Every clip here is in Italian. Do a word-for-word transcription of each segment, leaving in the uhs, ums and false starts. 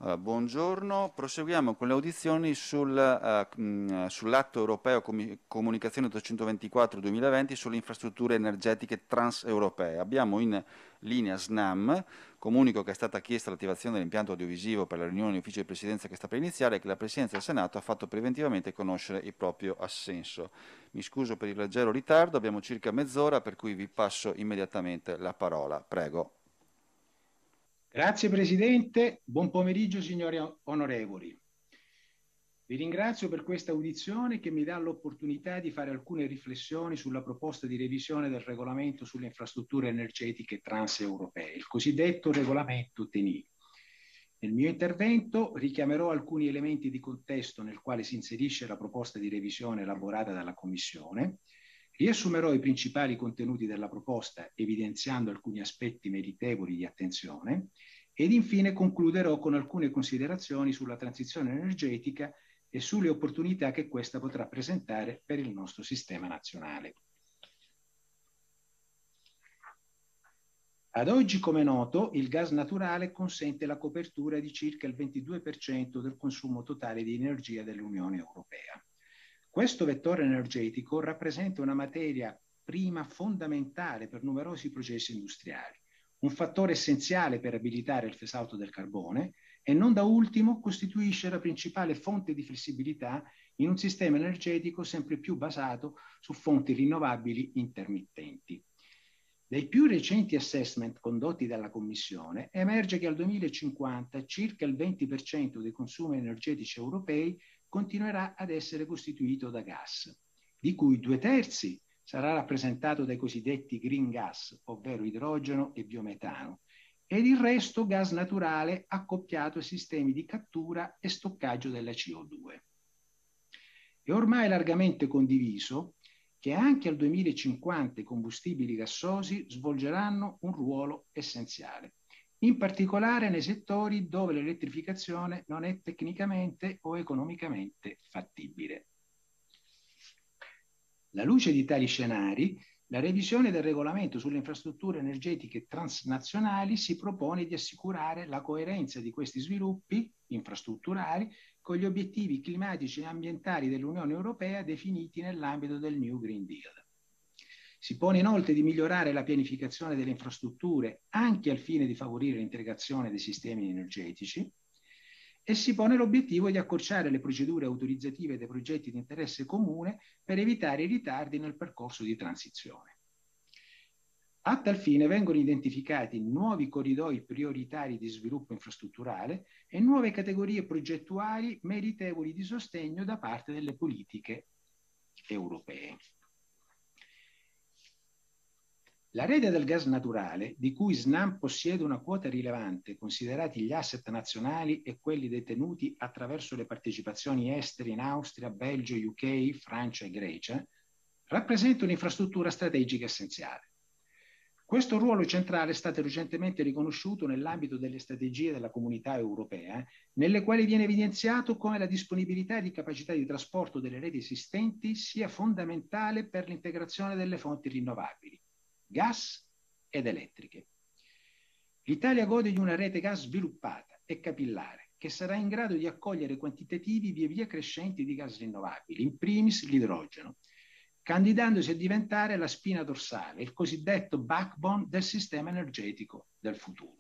Allora, buongiorno, proseguiamo con le audizioni sul, eh, mh, sull'atto europeo Comi- Comunicazione ottocentoventiquattro duemilaventi sulle infrastrutture energetiche transeuropee. Abbiamo in linea SNAM, comunico che è stata chiesta l'attivazione dell'impianto audiovisivo per la riunione di ufficio di presidenza che sta per iniziare e che la presidenza del Senato ha fatto preventivamente conoscere il proprio assenso. Mi scuso per il leggero ritardo, abbiamo circa mezz'ora per cui vi passo immediatamente la parola. Prego. Grazie Presidente, buon pomeriggio signori onorevoli. Vi ringrazio per questa audizione che mi dà l'opportunità di fare alcune riflessioni sulla proposta di revisione del regolamento sulle infrastrutture energetiche transeuropee, il cosiddetto regolamento T N I. Nel mio intervento richiamerò alcuni elementi di contesto nel quale si inserisce la proposta di revisione elaborata dalla Commissione. Riassumerò i principali contenuti della proposta, evidenziando alcuni aspetti meritevoli di attenzione, ed infine concluderò con alcune considerazioni sulla transizione energetica e sulle opportunità che questa potrà presentare per il nostro sistema nazionale. Ad oggi, come noto, il gas naturale consente la copertura di circa il ventidue per cento del consumo totale di energia dell'Unione Europea. Questo vettore energetico rappresenta una materia prima fondamentale per numerosi processi industriali, un fattore essenziale per abilitare il phase out del carbone e non da ultimo costituisce la principale fonte di flessibilità in un sistema energetico sempre più basato su fonti rinnovabili intermittenti. Dai più recenti assessment condotti dalla Commissione emerge che al duemilacinquanta circa il venti per cento dei consumi energetici europei continuerà ad essere costituito da gas, di cui due terzi sarà rappresentato dai cosiddetti green gas, ovvero idrogeno e biometano, ed il resto gas naturale accoppiato a sistemi di cattura e stoccaggio della C O due. È ormai largamente condiviso che anche al duemilacinquanta i combustibili gassosi svolgeranno un ruolo essenziale, in particolare nei settori dove l'elettrificazione non è tecnicamente o economicamente fattibile. Alla luce di tali scenari, la revisione del regolamento sulle infrastrutture energetiche transnazionali si propone di assicurare la coerenza di questi sviluppi infrastrutturali con gli obiettivi climatici e ambientali dell'Unione Europea definiti nell'ambito del New Green Deal. Si pone inoltre di migliorare la pianificazione delle infrastrutture anche al fine di favorire l'integrazione dei sistemi energetici e si pone l'obiettivo di accorciare le procedure autorizzative dei progetti di interesse comune per evitare i ritardi nel percorso di transizione. A tal fine vengono identificati nuovi corridoi prioritari di sviluppo infrastrutturale e nuove categorie progettuali meritevoli di sostegno da parte delle politiche europee. La rete del gas naturale, di cui SNAM possiede una quota rilevante, considerati gli asset nazionali e quelli detenuti attraverso le partecipazioni estere in Austria, Belgio, U K, Francia e Grecia, rappresenta un'infrastruttura strategica essenziale. Questo ruolo centrale è stato recentemente riconosciuto nell'ambito delle strategie della Comunità Europea, nelle quali viene evidenziato come la disponibilità di capacità di trasporto delle reti esistenti sia fondamentale per l'integrazione delle fonti rinnovabili, gas ed elettriche. L'Italia gode di una rete gas sviluppata e capillare che sarà in grado di accogliere quantitativi via via crescenti di gas rinnovabili, in primis l'idrogeno, candidandosi a diventare la spina dorsale, il cosiddetto backbone del sistema energetico del futuro.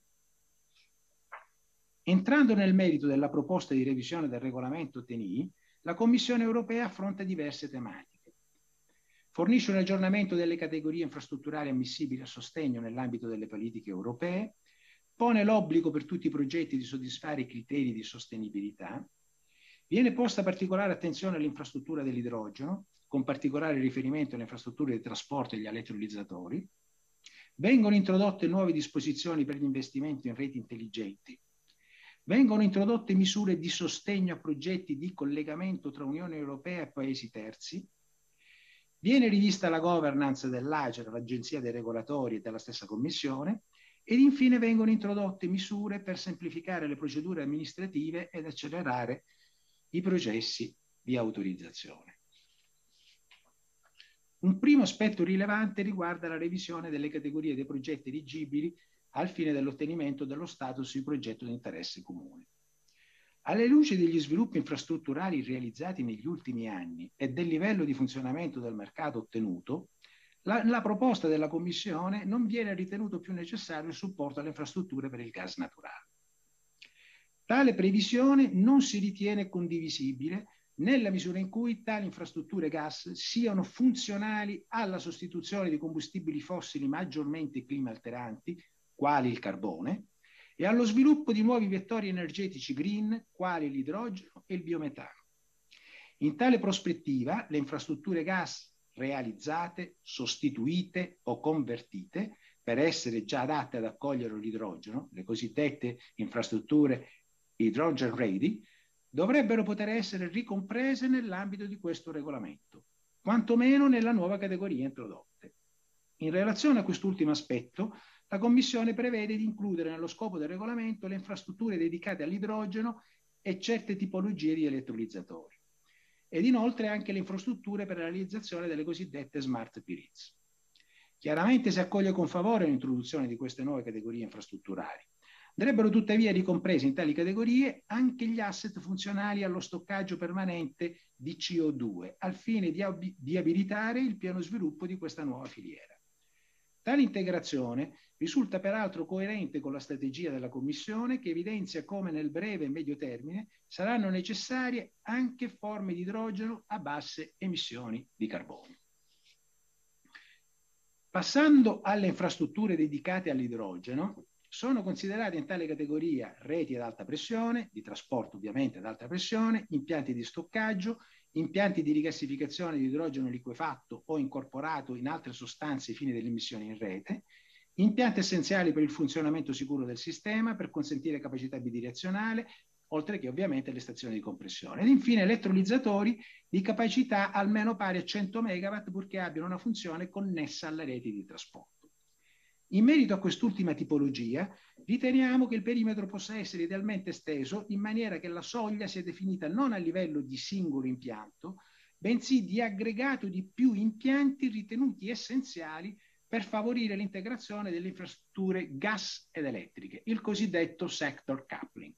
Entrando nel merito della proposta di revisione del regolamento T N I, la Commissione europea affronta diverse tematiche. Fornisce un aggiornamento delle categorie infrastrutturali ammissibili a sostegno nell'ambito delle politiche europee, pone l'obbligo per tutti i progetti di soddisfare i criteri di sostenibilità, viene posta particolare attenzione all'infrastruttura dell'idrogeno, con particolare riferimento alle infrastrutture di trasporto e agli elettrolizzatori, vengono introdotte nuove disposizioni per gli investimenti in reti intelligenti, vengono introdotte misure di sostegno a progetti di collegamento tra Unione Europea e Paesi terzi, viene rivista la governance dell'ACER, l'Agenzia dei Regolatori e della stessa Commissione, ed infine vengono introdotte misure per semplificare le procedure amministrative ed accelerare i processi di autorizzazione. Un primo aspetto rilevante riguarda la revisione delle categorie dei progetti eligibili al fine dell'ottenimento dello status di progetto di interesse comune. Alla luce degli sviluppi infrastrutturali realizzati negli ultimi anni e del livello di funzionamento del mercato ottenuto, la, la proposta della Commissione non viene ritenuto più necessario il supporto alle infrastrutture per il gas naturale. Tale previsione non si ritiene condivisibile nella misura in cui tali infrastrutture gas siano funzionali alla sostituzione di combustibili fossili maggiormente climalteranti, quali il carbone, e allo sviluppo di nuovi vettori energetici green, quali l'idrogeno e il biometano. In tale prospettiva, le infrastrutture gas realizzate, sostituite o convertite per essere già adatte ad accogliere l'idrogeno, le cosiddette infrastrutture hydrogen ready, dovrebbero poter essere ricomprese nell'ambito di questo regolamento, quantomeno nella nuova categoria introdotte. In relazione a quest'ultimo aspetto, la Commissione prevede di includere nello scopo del regolamento le infrastrutture dedicate all'idrogeno e certe tipologie di elettrolizzatori, ed inoltre anche le infrastrutture per la realizzazione delle cosiddette smart grids. Chiaramente si accoglie con favore l'introduzione di queste nuove categorie infrastrutturali. Andrebbero tuttavia ricompresi in tali categorie anche gli asset funzionali allo stoccaggio permanente di C O due, al fine di, ab- di abilitare il pieno sviluppo di questa nuova filiera. Tale integrazione risulta peraltro coerente con la strategia della Commissione, che evidenzia come nel breve e medio termine saranno necessarie anche forme di idrogeno a basse emissioni di carbonio. Passando alle infrastrutture dedicate all'idrogeno, sono considerate in tale categoria reti ad alta pressione, di trasporto ovviamente ad alta pressione, impianti di stoccaggio, impianti di rigassificazione di idrogeno liquefatto o incorporato in altre sostanze ai fini delle emissioni in rete, impianti essenziali per il funzionamento sicuro del sistema per consentire capacità bidirezionale, oltre che ovviamente le stazioni di compressione. Ed infine elettrolizzatori di capacità almeno pari a cento megawatt, purché abbiano una funzione connessa alle reti di trasporto. In merito a quest'ultima tipologia, riteniamo che il perimetro possa essere idealmente esteso in maniera che la soglia sia definita non a livello di singolo impianto, bensì di aggregato di più impianti ritenuti essenziali per favorire l'integrazione delle infrastrutture gas ed elettriche, il cosiddetto sector coupling.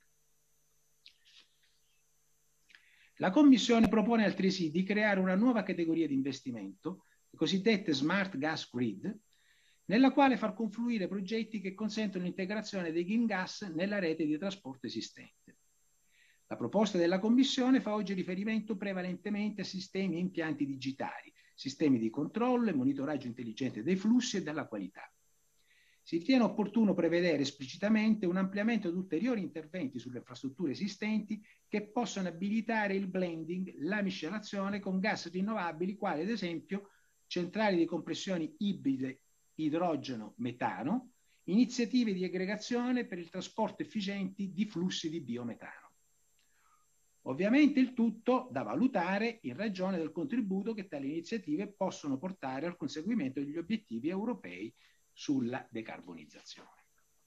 La Commissione propone altresì di creare una nuova categoria di investimento, le cosiddette smart gas grid, nella quale far confluire progetti che consentono l'integrazione dei green gas nella rete di trasporto esistente. La proposta della Commissione fa oggi riferimento prevalentemente a sistemi e impianti digitali, sistemi di controllo e monitoraggio intelligente dei flussi e della qualità. Si ritiene opportuno prevedere esplicitamente un ampliamento di ulteriori interventi sulle infrastrutture esistenti che possano abilitare il blending, la miscelazione con gas rinnovabili, quali ad esempio centrali di compressione ibride idrogeno-metano, iniziative di aggregazione per il trasporto efficienti di flussi di biometano. Ovviamente il tutto da valutare in ragione del contributo che tali iniziative possono portare al conseguimento degli obiettivi europei sulla decarbonizzazione.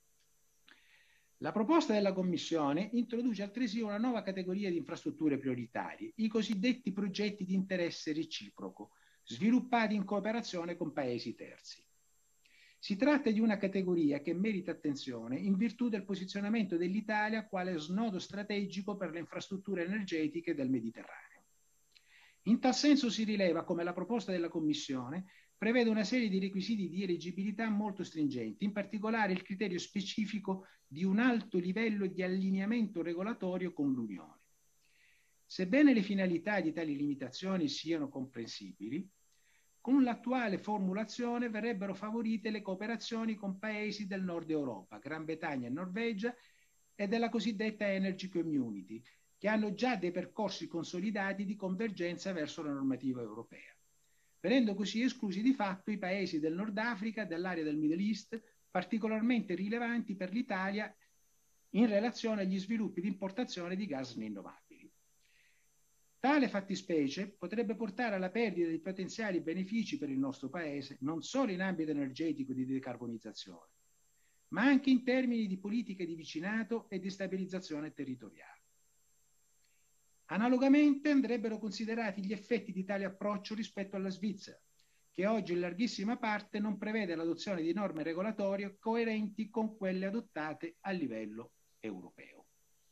La proposta della Commissione introduce altresì una nuova categoria di infrastrutture prioritarie, i cosiddetti progetti di interesse reciproco, sviluppati in cooperazione con paesi terzi. Si tratta di una categoria che merita attenzione in virtù del posizionamento dell'Italia quale snodo strategico per le infrastrutture energetiche del Mediterraneo. In tal senso si rileva come la proposta della Commissione prevede una serie di requisiti di eleggibilità molto stringenti, in particolare il criterio specifico di un alto livello di allineamento regolatorio con l'Unione. Sebbene le finalità di tali limitazioni siano comprensibili, con l'attuale formulazione verrebbero favorite le cooperazioni con paesi del nord Europa, Gran Bretagna e Norvegia, e della cosiddetta Energy Community, che hanno già dei percorsi consolidati di convergenza verso la normativa europea, venendo così esclusi di fatto i paesi del Nord Africa, dell'area del Middle East, particolarmente rilevanti per l'Italia in relazione agli sviluppi di importazione di gas rinnovabili. Tale fattispecie potrebbe portare alla perdita di potenziali benefici per il nostro Paese, non solo in ambito energetico di decarbonizzazione, ma anche in termini di politiche di vicinato e di stabilizzazione territoriale. Analogamente andrebbero considerati gli effetti di tale approccio rispetto alla Svizzera, che oggi in larghissima parte non prevede l'adozione di norme regolatorie coerenti con quelle adottate a livello europeo.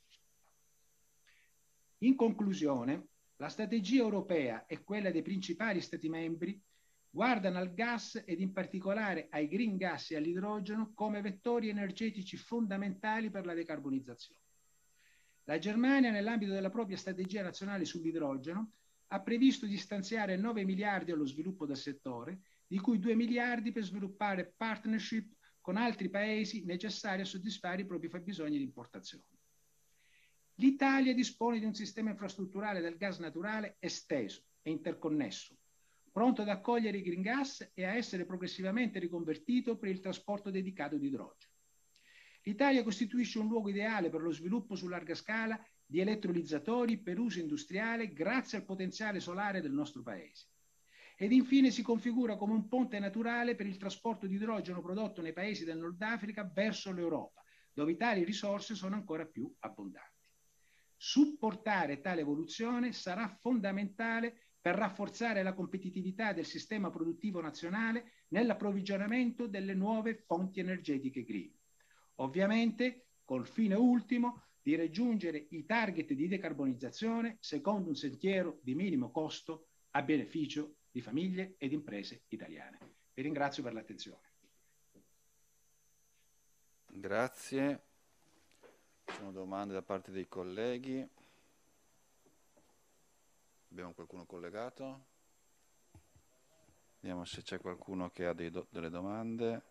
In conclusione, la strategia europea e quella dei principali Stati membri guardano al gas ed in particolare ai green gas e all'idrogeno come vettori energetici fondamentali per la decarbonizzazione. La Germania, nell'ambito della propria strategia nazionale sull'idrogeno, ha previsto di stanziare nove miliardi allo sviluppo del settore, di cui due miliardi per sviluppare partnership con altri paesi necessari a soddisfare i propri fabbisogni di importazione. L'Italia dispone di un sistema infrastrutturale del gas naturale esteso e interconnesso, pronto ad accogliere i green gas e a essere progressivamente riconvertito per il trasporto dedicato di idrogeno. L'Italia costituisce un luogo ideale per lo sviluppo su larga scala di elettrolizzatori per uso industriale grazie al potenziale solare del nostro paese. Ed infine si configura come un ponte naturale per il trasporto di idrogeno prodotto nei paesi del Nord Africa verso l'Europa, dove tali risorse sono ancora più abbondanti. Supportare tale evoluzione sarà fondamentale per rafforzare la competitività del sistema produttivo nazionale nell'approvvigionamento delle nuove fonti energetiche green. Ovviamente col fine ultimo di raggiungere i target di decarbonizzazione secondo un sentiero di minimo costo a beneficio di famiglie ed imprese italiane. Vi ringrazio per l'attenzione. Grazie. Ci sono domande da parte dei colleghi? Abbiamo qualcuno collegato? Vediamo se c'è qualcuno che ha dei do- delle domande.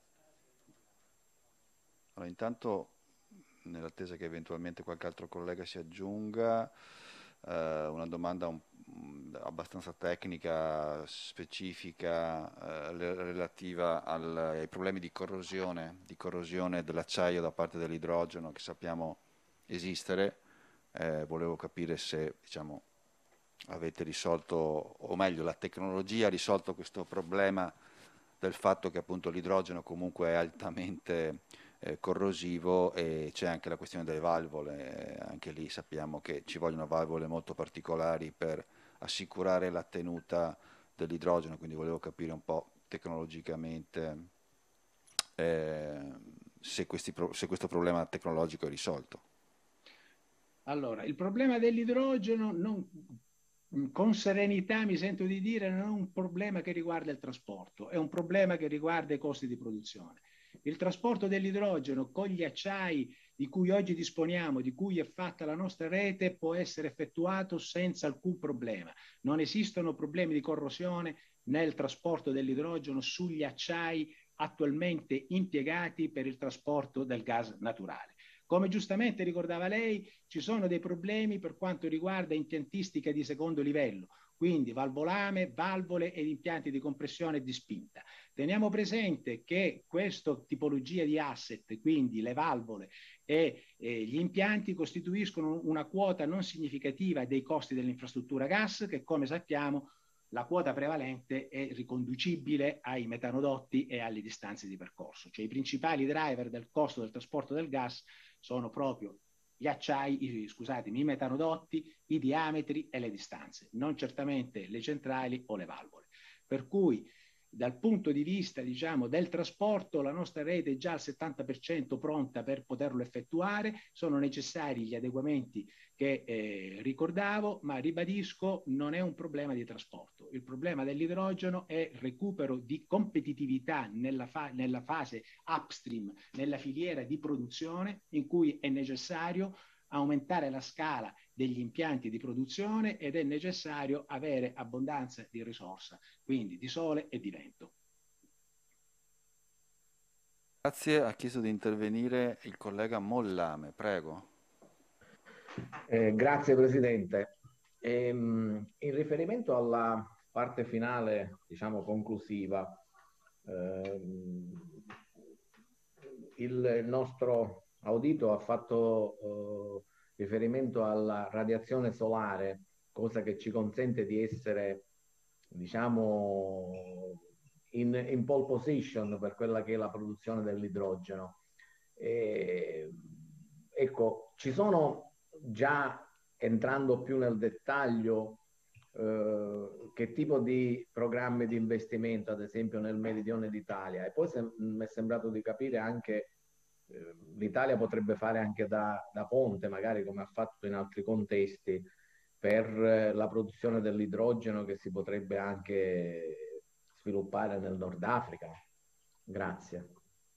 Allora, intanto, nell'attesa che eventualmente qualche altro collega si aggiunga, eh, una domanda un, abbastanza tecnica, specifica, eh, relativa al, ai problemi di corrosione, di corrosione dell'acciaio da parte dell'idrogeno che sappiamo esistere. Eh, volevo capire se, diciamo, avete risolto, o meglio, la tecnologia ha risolto questo problema del fatto che appunto l'idrogeno comunque è altamente eh, corrosivo, e c'è anche la questione delle valvole. Eh, anche lì sappiamo che ci vogliono valvole molto particolari per assicurare la tenuta dell'idrogeno, quindi volevo capire un po' tecnologicamente eh, se, questi, se questo problema tecnologico è risolto. Allora, il problema dell'idrogeno, non, con serenità mi sento di dire, non è un problema che riguarda il trasporto, è un problema che riguarda i costi di produzione. Il trasporto dell'idrogeno con gli acciai di cui oggi disponiamo, di cui è fatta la nostra rete, può essere effettuato senza alcun problema. Non esistono problemi di corrosione nel trasporto dell'idrogeno sugli acciai attualmente impiegati per il trasporto del gas naturale. Come giustamente ricordava lei, ci sono dei problemi per quanto riguarda impiantistica di secondo livello, quindi valvolame, valvole ed impianti di compressione e di spinta. Teniamo presente che questa tipologia di asset, quindi le valvole e eh, gli impianti, costituiscono una quota non significativa dei costi dell'infrastruttura gas, che come sappiamo la quota prevalente è riconducibile ai metanodotti e alle distanze di percorso. Cioè i principali driver del costo del trasporto del gas sono proprio gli acciai, i, scusatemi, i metanodotti, i diametri e le distanze, non certamente le centrali o le valvole. Per cui dal punto di vista, diciamo, del trasporto, la nostra rete è già al settanta per cento pronta per poterlo effettuare. Sono necessari gli adeguamenti che eh, ricordavo, ma ribadisco, non è un problema di trasporto. Il problema dell'idrogeno è il recupero di competitività nella, fa- nella fase upstream, nella filiera di produzione, in cui è necessario aumentare la scala degli impianti di produzione ed è necessario avere abbondanza di risorsa, quindi di sole e di vento. Grazie. Ha chiesto di intervenire il collega Mollame, prego. Eh, grazie Presidente. Ehm, in riferimento alla parte finale, diciamo conclusiva, ehm, il nostro audito ha fatto eh, riferimento alla radiazione solare, cosa che ci consente di essere, diciamo, in, in pole position per quella che è la produzione dell'idrogeno. E, ecco, ci sono già, entrando più nel dettaglio, eh, che tipo di programmi di investimento, ad esempio nel meridione d'Italia. E poi mi è sembrato di capire anche eh, l'Italia potrebbe fare anche da, da ponte, magari come ha fatto in altri contesti, per eh, la produzione dell'idrogeno che si potrebbe anche sviluppare nel Nord Africa. Grazie.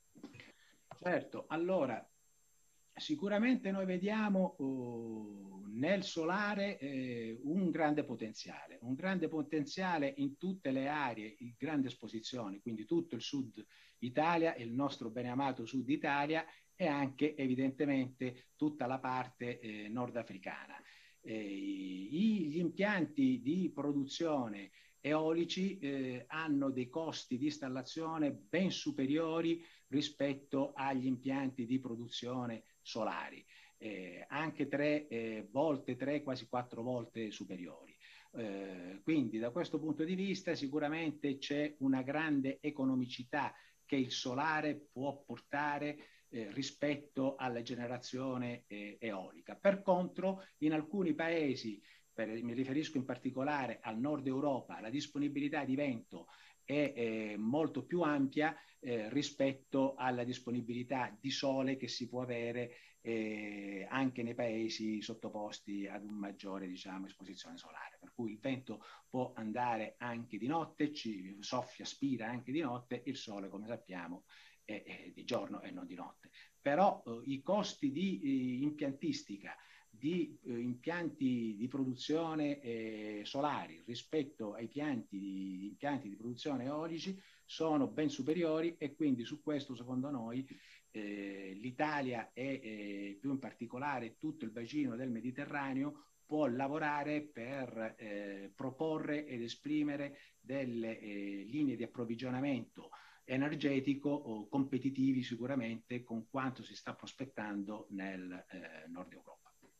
Certo, allora sicuramente noi vediamo uh, nel solare eh, un grande potenziale, un grande potenziale in tutte le aree, in grande esposizione, quindi tutto il sud Italia, il nostro beneamato sud Italia e anche evidentemente tutta la parte eh, nordafricana. Eh, gli impianti di produzione eolici eh, hanno dei costi di installazione ben superiori rispetto agli impianti di produzione solari, eh, anche tre eh, volte, tre, quasi quattro volte superiori. Eh, quindi da questo punto di vista sicuramente c'è una grande economicità che il solare può portare eh, rispetto alla generazione eh, eolica. Per contro, in alcuni paesi, per, mi riferisco in particolare al nord Europa, la disponibilità di vento è eh, molto più ampia eh, rispetto alla disponibilità di sole che si può avere eh, anche nei paesi sottoposti ad un maggiore, diciamo, esposizione solare. Per cui il vento può andare anche di notte, ci soffia, spira anche di notte, il sole, come sappiamo, è, è di giorno e non di notte. Però eh, i costi di eh, impiantistica di eh, impianti di produzione eh, solari rispetto ai pianti di, impianti di produzione eolici sono ben superiori e quindi su questo secondo noi eh, l'Italia e eh, più in particolare tutto il bacino del Mediterraneo può lavorare per eh, proporre ed esprimere delle eh, linee di approvvigionamento energetico o competitivi sicuramente con quanto si sta prospettando nel eh, nord Europa.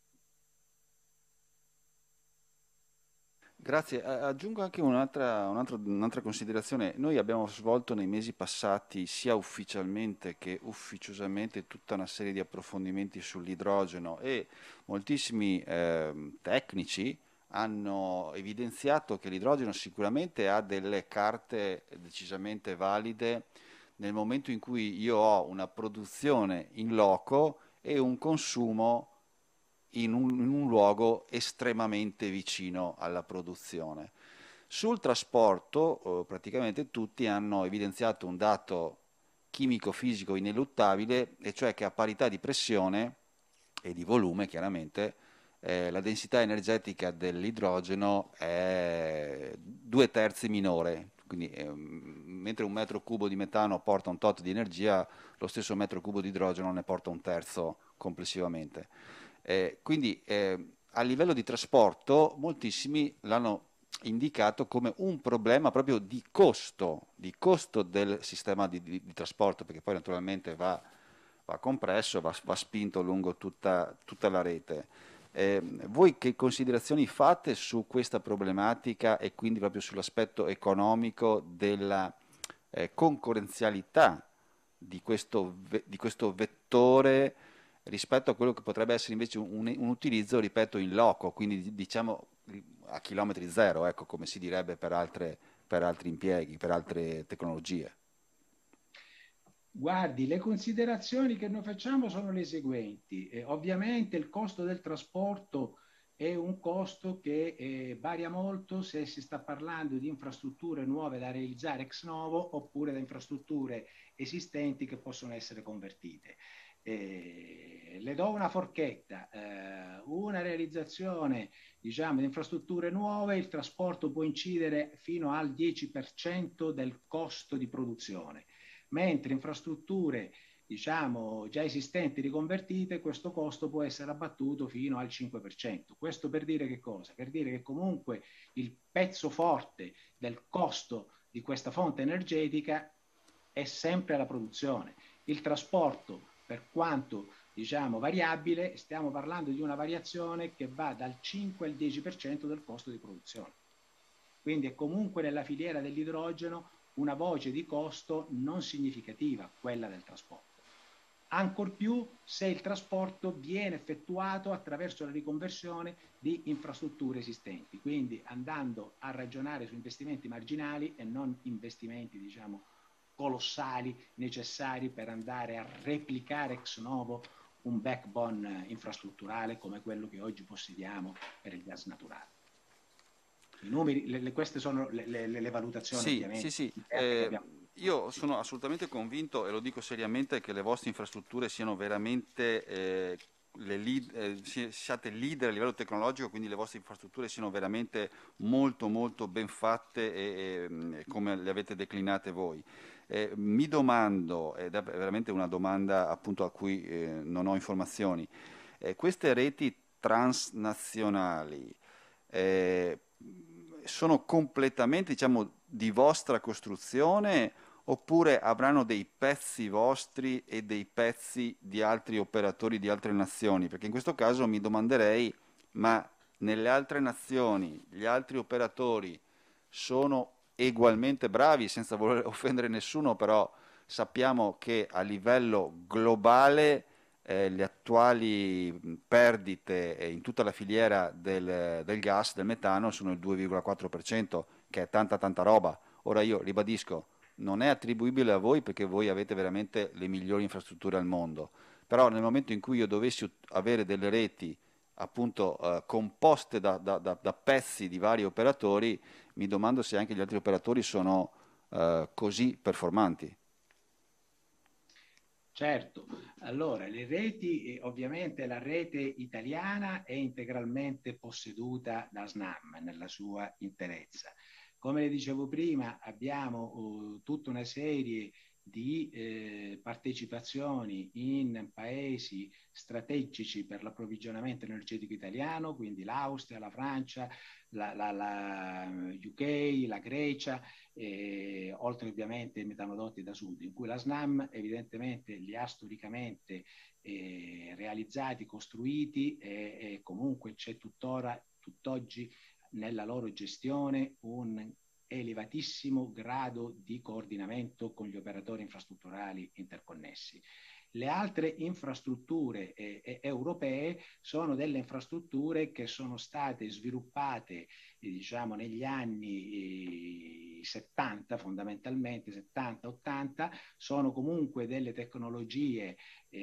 Grazie, aggiungo anche un'altra, un'altra, un'altra considerazione. Noi abbiamo svolto nei mesi passati, sia ufficialmente che ufficiosamente, tutta una serie di approfondimenti sull'idrogeno e moltissimi ehm, tecnici hanno evidenziato che l'idrogeno sicuramente ha delle carte decisamente valide nel momento in cui io ho una produzione in loco e un consumo in un, in un luogo estremamente vicino alla produzione. Sul trasporto, eh, praticamente tutti hanno evidenziato un dato chimico-fisico ineluttabile, e cioè che a parità di pressione e di volume, chiaramente, eh, la densità energetica dell'idrogeno è due terzi minore. Quindi, eh, mentre un metro cubo di metano porta un tot di energia, lo stesso metro cubo di idrogeno ne porta un terzo complessivamente. Eh, quindi eh, a livello di trasporto moltissimi l'hanno indicato come un problema proprio di costo, di costo del sistema di, di- di trasporto, perché poi naturalmente va, va compresso, va, va spinto lungo tutta, tutta la rete. Eh, voi che considerazioni fate su questa problematica e quindi proprio sull'aspetto economico della eh, concorrenzialità di questo, ve- di questo vettore rispetto a quello che potrebbe essere invece un, un utilizzo, ripeto, in loco, quindi diciamo a chilometri zero, ecco, come si direbbe per, altre, per altri impieghi, per altre tecnologie? Guardi, le considerazioni che noi facciamo sono le seguenti. Eh, ovviamente il costo del trasporto è un costo che eh, varia molto se si sta parlando di infrastrutture nuove da realizzare ex novo oppure da infrastrutture esistenti che possono essere convertite. Eh, le do una forchetta, eh, una realizzazione diciamo di infrastrutture nuove, il trasporto può incidere fino al dieci per cento del costo di produzione, mentre infrastrutture diciamo già esistenti riconvertite, questo costo può essere abbattuto fino al cinque per cento. Questo per dire che cosa? Per dire che comunque il pezzo forte del costo di questa fonte energetica è sempre la produzione. Il trasporto, per quanto diciamo variabile, stiamo parlando di una variazione che va dal cinque al dieci per cento del costo di produzione. Quindi è comunque nella filiera dell'idrogeno una voce di costo non significativa, quella del trasporto. ancor più se il trasporto viene effettuato attraverso la riconversione di infrastrutture esistenti, quindi andando a ragionare su investimenti marginali e non investimenti, diciamo, colossali necessari per andare a replicare ex novo un backbone infrastrutturale come quello che oggi possediamo per il gas naturale. I numeri, le, le, queste sono le, le, le valutazioni, Sì, ovviamente. sì, sì. Eh, io sono assolutamente convinto, e lo dico seriamente, che le vostre infrastrutture siano veramente eh, le lead, eh, siate leader a livello tecnologico, quindi le vostre infrastrutture siano veramente molto molto ben fatte e, e come le avete declinate voi. Eh, mi domando, ed è veramente una domanda appunto a cui eh, non ho informazioni, eh, queste reti transnazionali eh, sono completamente, diciamo, di vostra costruzione oppure avranno dei pezzi vostri e dei pezzi di altri operatori di altre nazioni? Perché in questo caso mi domanderei, ma nelle altre nazioni gli altri operatori sono ugualmente bravi, senza voler offendere nessuno, però sappiamo che a livello globale eh, le attuali perdite eh, in tutta la filiera del, del gas, del metano, sono il due virgola quattro per cento, che è tanta tanta roba. Ora io ribadisco, non è attribuibile a voi perché voi avete veramente le migliori infrastrutture al mondo, però nel momento in cui io dovessi avere delle reti appunto eh, composte da, da, da, da pezzi di vari operatori, mi domando se anche gli altri operatori sono eh, così performanti. Certo, allora le reti, eh, ovviamente la rete italiana è integralmente posseduta da Snam nella sua interezza. Come le dicevo prima, abbiamo uh, tutta una serie di eh, partecipazioni in paesi strategici per l'approvvigionamento energetico italiano, quindi l'Austria, la Francia, la, la, la U K, la Grecia, eh, oltre ovviamente ai metanodotti da sud, in cui la Snam evidentemente li ha storicamente eh, realizzati, costruiti e, e comunque c'è tuttora, tutt'oggi nella loro gestione un elevatissimo grado di coordinamento con gli operatori infrastrutturali interconnessi. Le altre infrastrutture eh, eh, europee sono delle infrastrutture che sono state sviluppate eh, diciamo negli anni eh, settanta fondamentalmente, settanta ottanta, sono comunque delle tecnologie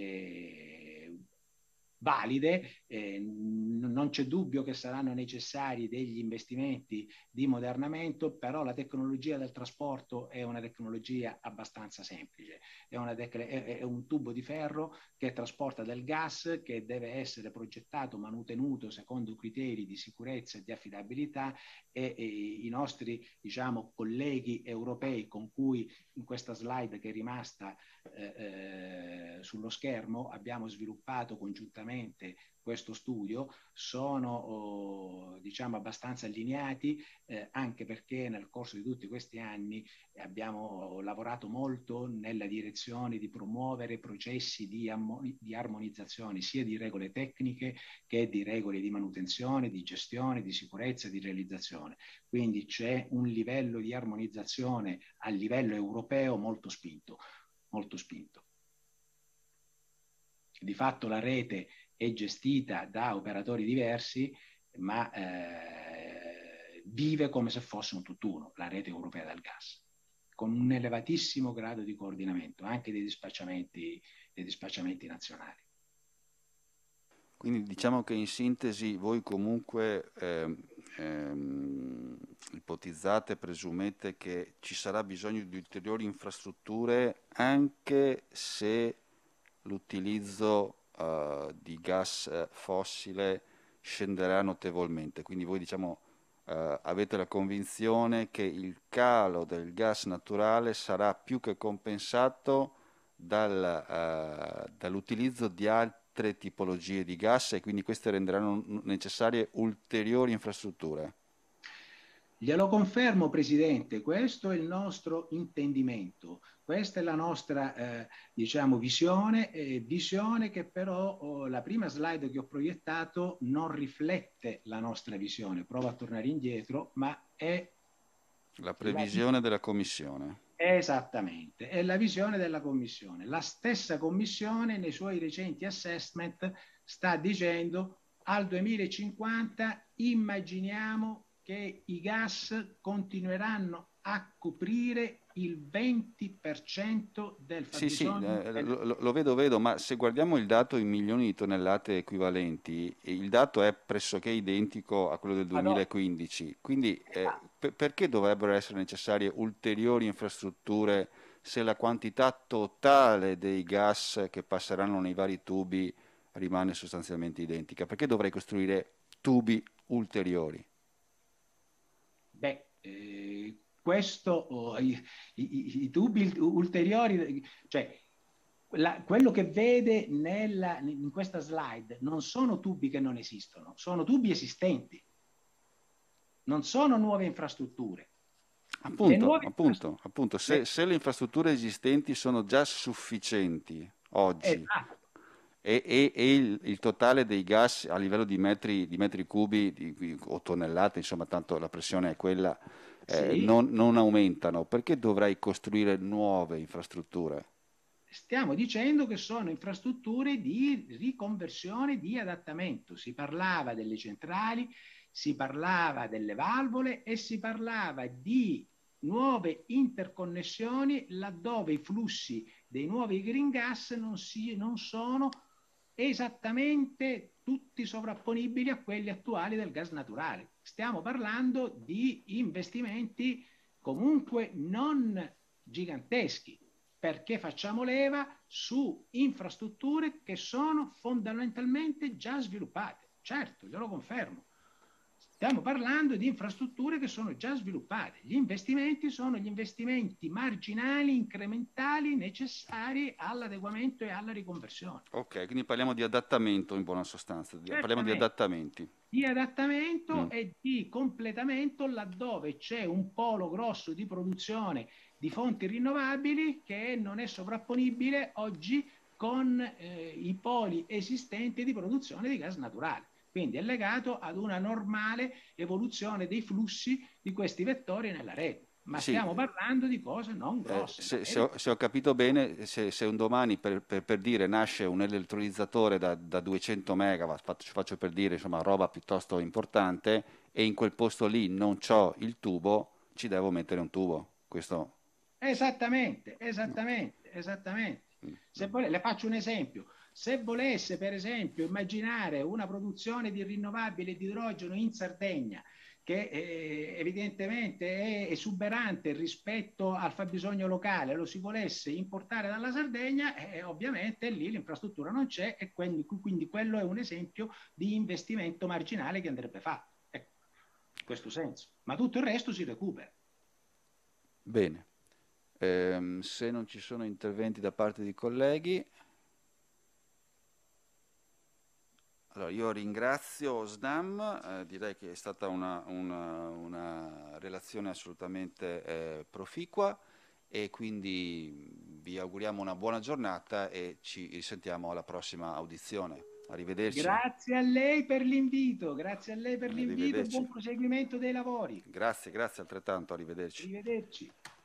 eh, valide, eh, non c'è dubbio che saranno necessari degli investimenti di modernamento, però la tecnologia del trasporto è una tecnologia abbastanza semplice, è, una tec- è, è un tubo di ferro che trasporta del gas che deve essere progettato, manutenuto secondo criteri di sicurezza e di affidabilità e, e i nostri diciamo, colleghi europei con cui in questa slide che è rimasta eh, eh, sullo schermo abbiamo sviluppato congiuntamente questo studio, sono oh, diciamo abbastanza allineati eh, anche perché nel corso di tutti questi anni abbiamo lavorato molto nella direzione di promuovere processi di, di armonizzazione sia di regole tecniche che di regole di manutenzione, di gestione, di sicurezza e di realizzazione. Quindi c'è un livello di armonizzazione a livello europeo molto spinto, molto spinto. Di fatto la rete è gestita da operatori diversi, ma eh, vive come se fosse un tutt'uno, la rete europea del gas, con un elevatissimo grado di coordinamento anche dei dispacciamenti, dei dispacciamenti nazionali. Quindi diciamo che in sintesi voi comunque ehm, ehm, ipotizzate, presumete che ci sarà bisogno di ulteriori infrastrutture anche se l'utilizzo uh, di gas uh, fossile scenderà notevolmente. Quindi voi diciamo uh, avete la convinzione che il calo del gas naturale sarà più che compensato dal, uh, dall'utilizzo di altre tipologie di gas e quindi queste renderanno necessarie ulteriori infrastrutture. Glielo confermo, Presidente, questo è il nostro intendimento, questa è la nostra eh, diciamo, visione, eh, visione che però oh, la prima slide che ho proiettato non riflette la nostra visione, provo a tornare indietro, ma è La la, previsione della Commissione. Esattamente, è la visione della Commissione. La stessa Commissione nei suoi recenti assessment sta dicendo al duemilacinquanta immaginiamo che i gas continueranno a coprire il venti per cento del Sì, sì, fabbisogno. eh, lo, lo vedo, vedo, ma se guardiamo il dato in milioni di tonnellate equivalenti, il dato è pressoché identico a quello del Ad oggi. duemilaquindici, quindi eh, per- perché dovrebbero essere necessarie ulteriori infrastrutture se la quantità totale dei gas che passeranno nei vari tubi rimane sostanzialmente identica? Perché dovrei costruire tubi ulteriori? Beh, eh, questo, oh, i, i- i tubi ulteriori, cioè la- quello che vede nella- in questa slide non sono tubi che non esistono, sono tubi esistenti, non sono nuove infrastrutture. Le Appunto, nuove appunto, infrastrutture, appunto, se, le- se le infrastrutture esistenti sono già sufficienti oggi esatto, e, e- e il, il totale dei gas a livello di metri, di metri cubi di- di- o tonnellate, insomma, tanto la pressione è quella, eh, sì, non, non aumentano, perché dovrei costruire nuove infrastrutture? stiamo dicendo che sono infrastrutture di riconversione, di adattamento. Si parlava delle centrali, si parlava delle valvole e si parlava di nuove interconnessioni laddove i flussi dei nuovi green gas non, si, non sono esattamente tutti sovrapponibili a quelli attuali del gas naturale. Stiamo parlando di investimenti comunque non giganteschi, perché facciamo leva su infrastrutture che sono fondamentalmente già sviluppate. Certo, glielo confermo. Stiamo parlando di infrastrutture che sono già sviluppate. Gli investimenti sono gli investimenti marginali, incrementali, necessari all'adeguamento e alla riconversione. Ok, quindi parliamo di adattamento in buona sostanza, di- parliamo di Certamente, adattamenti. di Mm. adattamento e di completamento laddove c'è un polo grosso di produzione di fonti rinnovabili che non è sovrapponibile oggi con eh, i poli esistenti di produzione di gas naturale. Quindi è legato ad una normale evoluzione dei flussi di questi vettori nella rete. Ma Sì, stiamo parlando di cose non Eh, grosse. se, se ho, se ho capito bene, se, se un domani per, per- per dire nasce un elettrolizzatore da, da duecento megawatt, faccio, faccio per dire insomma roba piuttosto importante, e in quel posto lì non c'ho il tubo, ci devo mettere un tubo. Questo. Esattamente, esattamente, esattamente. Mm, Se mm. vole- le faccio un esempio. Se volesse, per esempio, immaginare una produzione di rinnovabile di idrogeno in Sardegna, che eh, evidentemente è esuberante rispetto al fabbisogno locale, lo si volesse importare dalla Sardegna, eh, ovviamente lì l'infrastruttura non c'è e quindi, quindi quello è un esempio di investimento marginale che andrebbe fatto. Ecco, in questo senso. Ma tutto il resto si recupera. Bene. Ehm, se non ci sono interventi da parte di colleghi, allora io ringrazio Snam, eh, direi che è stata una, una- una relazione assolutamente eh, proficua e quindi vi auguriamo una buona giornata e ci risentiamo alla prossima audizione. Arrivederci. Grazie a lei per l'invito, grazie a lei per l'invito e Arrivederci. buon proseguimento dei lavori. Grazie, grazie altrettanto, arrivederci. Arrivederci.